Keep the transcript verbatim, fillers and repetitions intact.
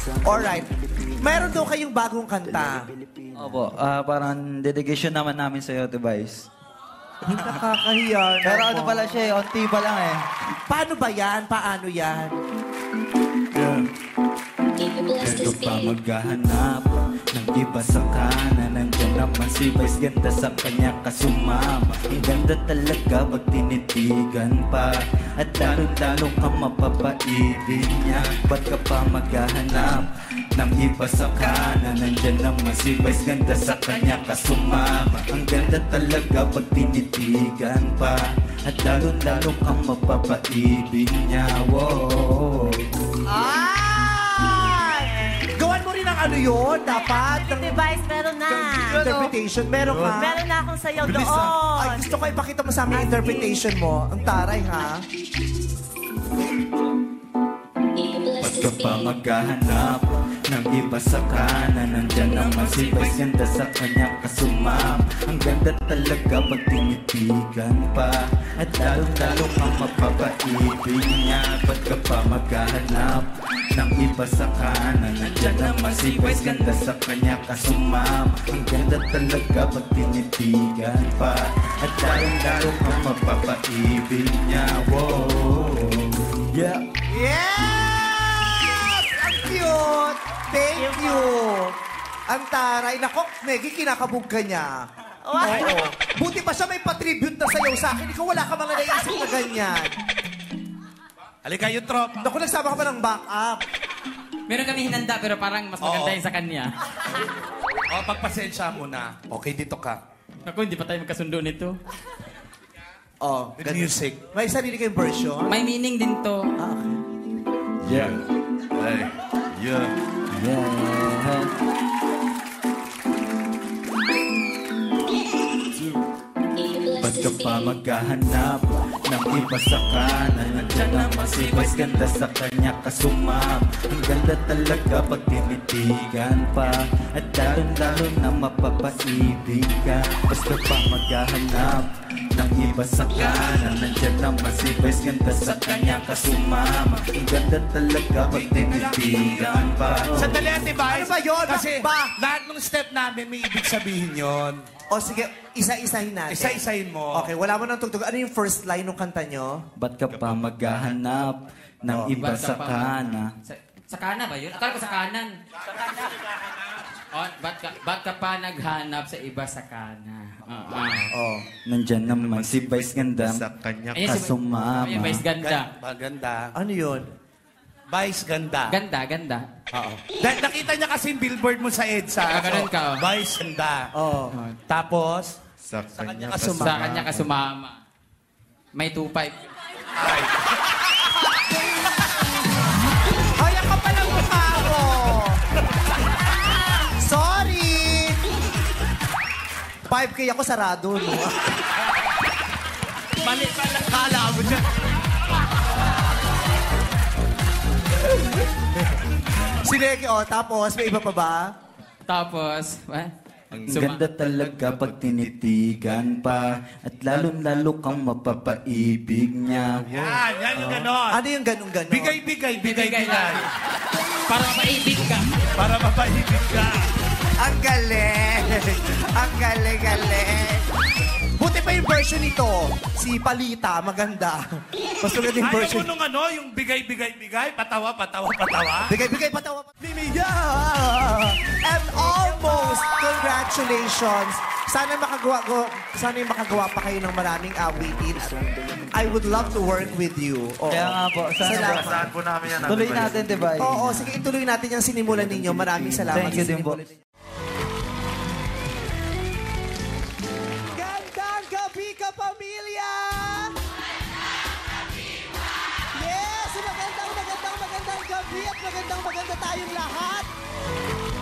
Alright. Meron daw kayong bagong kanta. Opo, ah, parang dedication naman namin sa'yo, Ate Vice. Nakakahiya. Pero ano pala siya eh, onti pa lang eh. Paano ba yan? Paano yan? Ito pa maghahanap ng iba sa kanan. Nandiyan naman si Vice Ganda sa kanya kasumama. Ang ganda talaga pag tinitigan pa. At lalo-lalo kang mapapaibig niya. Ba't ka pa maghahanap ng iba sa kanan? Nandiyan naman si Vice Ganda sa kanya kasumama. Ang ganda talaga pag tinitigan pa. At lalo-lalo kang mapapaibig niya. Wow. Gawan mo rin ang ano yun, dapat. Ate Vice, meron na. Interpretation, meron ka. Meron na akong sayaw Bilis doon. na. Ay, gusto ko ipakita mo sa amin yung interpretation mo. Ang taray, ha? Ba't ka pa maghahanap ng iba sa kanan? Nandyan naman si Vice Ganda sa kanya kasumam. Ang ganda talaga pag tinitigan pa. At lalo-lalo kang mapapaibig niya. Ba't ka pa maghahanap ng iba sa kanan? Nandyan naman si Vice Ganda sa kanya kasumam. Ang ganda talaga pag tinitigan pa. At lalo-lalo kang mapapaibig niya. Wow. Yeah. Yes! Ang cute! Thank you! Ang taray. Nako, Negi, kinakabog ka niya. Oo. Buti pa siya may patribute na sayaw sa akin. Ikaw wala ka mga naisip na ganyan. Halika yung tropa. Naku, nagsama ka pa ng backup. Meron kami hinanda pero parang mas maganda Oo. yung sa kanya. O, pagpasensya mo na. Okay, dito ka. Naku, hindi pa tayo magkasundo nito. Oh, With music. May sarili kayong version? May meaning din to. Ah, okay. Yeah. Ay, yeah. Yeah. Ba't ka pa maghahanap ng iba sa kanan? Nandiyan naman si Vice Ganda sa kanya kasumam. Ang ganda talaga pag tinitigan pa. At lalo-lalo na mapapaibig ka. Basta pa maghahanap ng iba sa kanan. Nandiyan naman si Vice Ganda sa kanya kasumama. Ang ganda talaga pag tinitigan pa. Sandali, Ate Vice. Ano ba yun? Kasi Ba? lahat ng step namin may ibig sabihin yon. O sige, isa-isahin natin. Isa-isahin mo. Okay, wala mo nang tugtog. Ano yung first line ng kanta nyo? Ba't ka pa maghahanap ng iba sa kanan? Sa, sa kanan ba yun? Akala ko sa kanan. Oh, ba't ka, ba't ka pa naghanap sa iba sa kanan? Uh, uh. Oh. Nandyan naman si Vice Ganda Sa kanya Ayun, si- kasumama. Ayun, Vice Ganda. Maganda. Ano yun? Vice Ganda. Ganda, ganda. Oo. Dahil nakita niya kasi yung billboard mo sa EDSA. Ah, ganun ka, oh. Vice Ganda. Oh. Tapos, Sa kanya kanya kasumama. Sa kanya ka sumama. May two five. Ay. Ay, ang kapal ang mukha ko! Sorry! five K ako sarado, no? Mali pala. Kala mo dyan. Si Negi, oh, tapos may iba pa ba? Tapos, eh? Ang ganda talaga pag tinitigan pa. At lalong-lalo kang mapapaibig niya. Yan, yan yung ganon. Ano yung ganun-ganon? Bigay-bigay, bigay-bigay. Para mapaibig ka. Para mapaibig ka. Ang galing! Ang galing-galing! Buti pa yung version nito. Si Palita, maganda. Mas maganda yung Ayaw version. mo nung ano, yung bigay-bigay-bigay, patawa, patawa, patawa. Bigay-bigay, patawa, Mimiyuuuh! And almost, congratulations! Sana makagawa, go, sana yung makagawa pa kayo ng maraming awitin. I would love to work with you. Oo. Kaya nga po, sana Salamat. Saan po namin yan? tuloy natin, diba? Oo, sige, ituloy natin yung sinimulan ninyo. Maraming salamat. Thank you sa din po. sinimulan ninyo. Gandang gabi ka, pamilya! Yes! Magandang, magandang, magandang gabi at magandang, maganda tayong lahat.